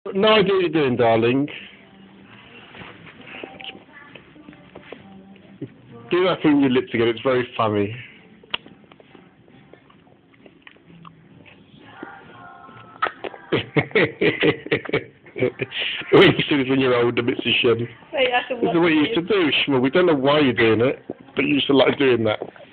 No idea what you're doing, darling. Do that thing with your lips again, it's very funny. When you see this when you're older, bits of shim. Wait, I can watch This is what you used to do, Shmuel. We don't know why you're doing it, but you used to like doing that.